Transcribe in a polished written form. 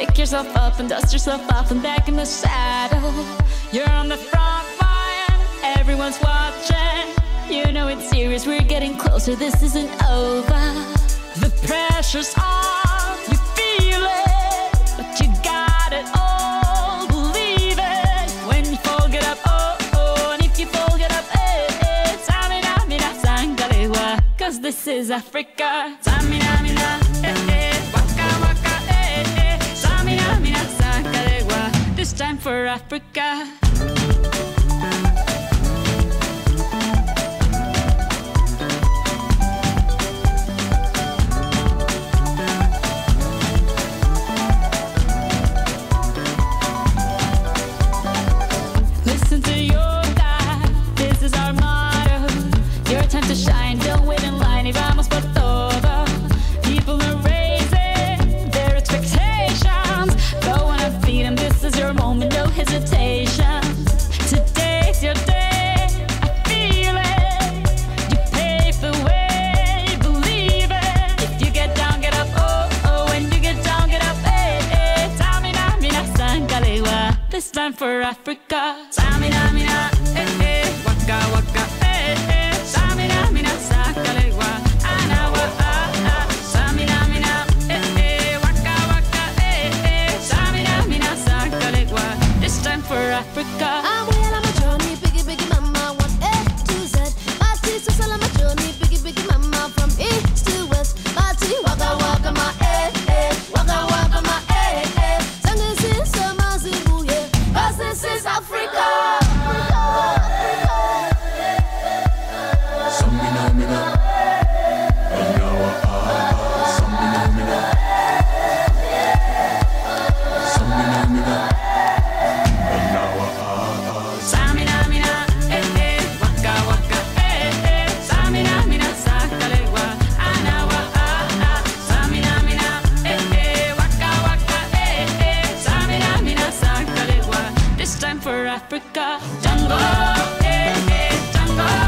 pick yourself up and dust yourself off and back in the saddle. You're on the front line, everyone's watching. You know it's serious, we're getting closer, this isn't over. The pressure's on, you feel it, but you got it all, believe it. When you fall, get up, oh, oh, and if you fall, get up, eh, eh. Samina, mina, sangalewa, cause this is Africa. Samina, mina, eh, eh, waka, waka, eh, eh. Samina, mina, sangalewa, this time for Africa. Listen to your God, this is our motto. Your time to shine, don't wait in line, y vamos por todo. People are raising their expectations. Go on and feed them, this is your moment, no hesitation. Today's your day, I feel it. You pave the way, believe it. If you get down, get up, oh, oh. When you get down, get up, eh, eh. Samina, mina, sangalewa, this time for Africa. Samina, mina, eh, eh. Waka, waka, eh, eh. Samina, mina, sangalewa, anawa, ah, ah. Samina, mina, eh, eh. Waka, waka, eh, eh. Samina, mina, sangalewa, this time for Africa. I'm well on my journey, biggie, biggie mama, 1 A to Z. My teacher's all on my journey, biggie, biggie mama, from east to west. My tea, waka, waka, my eh, eh. Waka, waka, my eh, eh. Sangin' sin, sama, zibu, yeah. 'Cause this is Africa. Samina, mina, anawa, ah, samina, mina, samina, mina, anawa, ah. Samina, mina, eh, eh. Waka, waka, eh, eh. Samina, mina, sangalewa, anawa, ah, ah. Samina, mina, eh, eh. Waka, waka, eh, eh. Samina, mina, sangalewa, this time for Africa. Jungle, eh, eh. Jungle.